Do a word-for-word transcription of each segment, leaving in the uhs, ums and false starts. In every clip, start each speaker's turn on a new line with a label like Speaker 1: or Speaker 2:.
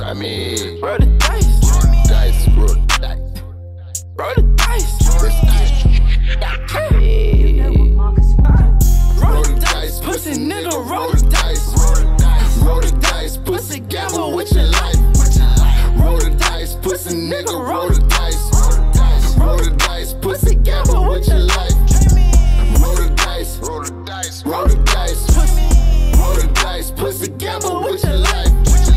Speaker 1: Try me.
Speaker 2: Roll the dice.
Speaker 1: Roll the dice. Roll the dice.
Speaker 2: Roll the dice.
Speaker 1: Let's get
Speaker 2: Hey.
Speaker 1: roll the dice, pussy nigga. Roll the dice. Roll the dice, pussy gamble with your life. Roll the dice, pussy nigga. Roll the dice. Roll the dice, pussy gamble with your life. Roll the dice. Roll the dice. Roll the dice. Roll the dice, pussy gamble with your life.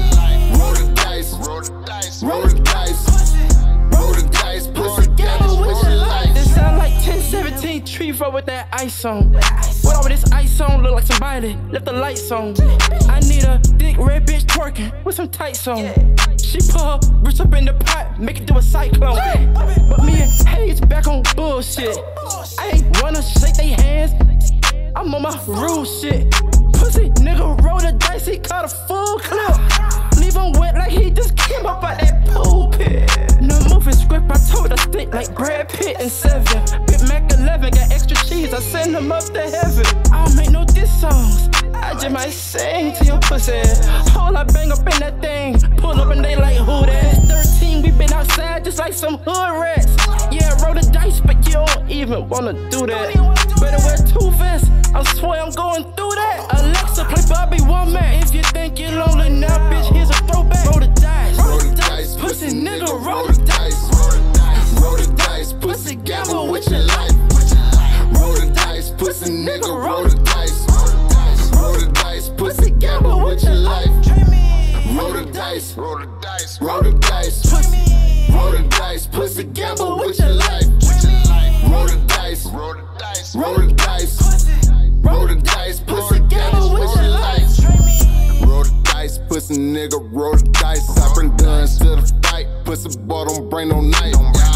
Speaker 1: Roll the dice. Roll the dice. Roll the dice. Roll the dice, pussy gamble with your life.
Speaker 2: This sound like ten seventeen Trivo with that ice on. What all this ice on? Look like somebody left the lights on. I need a thick red bitch twerking with some tights on. She put her wrist up in the pot, make it do a cyclone. But me and Haze back on bullshit. I ain't wanna shake they hands. I'm on my rude shit. Pussy nigga roll the dice, he caught a full clip. Leave him wet like he just came up out that pool pit. No moving script, I told I stink like Brad Pitt and Seven. Big Mac eleven, got extra cheese, I send him up to heaven. I don't make no diss songs, I just might sing to your pussy. Hold I bang up in that thing, pull up and they like who that? thirteen, we been outside just like some hood rats. Yeah, roll the dice, but you don't even wanna do that. Better wear two vests, I swear I'm going through that. Alexa, play Bobby Womack. If you think you're lonely now, bitch, here's a throwback. Roll the dice,
Speaker 1: Roll the dice,
Speaker 2: pussy nigga, roll
Speaker 1: roll
Speaker 2: the
Speaker 1: the dice. Roll the dice, pussy gamble with your life. Roll the dice, pussy nigga. Roll the dice. Roll the dice, pussy gamble with your life. Roll the dice. Roll the dice. Roll the dice. Roll the dice, pussy gamble with your life. Roll the dice. Roll the dice. Roll the dice. Roll the dice, pussy gamble with your life. Roll the dice, pussy nigga. Roll the dice. I bring guns to the fight. Pussy boy don't bring no knife.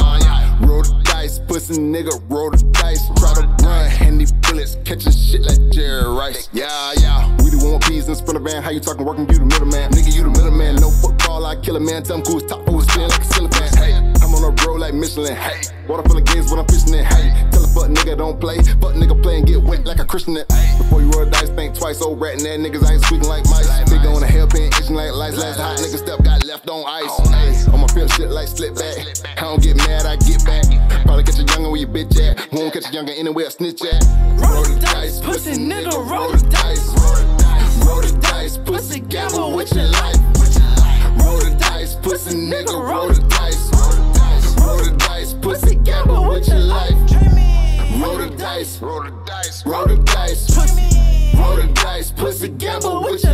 Speaker 1: Roll the dice, pussy nigga. Roll the dice. Try to run, handy bullets, catching shit like Jerry Rice. Yeah, yeah. We the one peas in front of van. How you talking? Working, you the middleman. Nigga, you the middleman. No football, I kill a man. Tell him who's top, who's spin like a ceiling fan. Hey, I'm on a road like Michelin. Hey, water full of games when I'm fishing it. Hey, tell a fuck nigga don't play. Fuck nigga play and get wet like a Christian. It. Before you roll the dice, think twice. Old rat and that niggas ain't squeaking like mice. Big on the hell pin, itching like lights. Last hot nigga step got left on ice. Hey, on my pimp shit like slip back. I don't get mad, I get back. Probably catch a youngin' where your bitch at. Won't catch a youngin' anywhere, snitch at.
Speaker 2: Roll the dice, pussy nigga, roll the dice.
Speaker 1: Roll the dice, pussy gamble with your life. Roll the dice, pussy nigga, roll the dice. Roll the dice, pussy gamble with your life. Roll the dice, roll the dice, roll the dice. Roll the dice, pussy gamble with your life.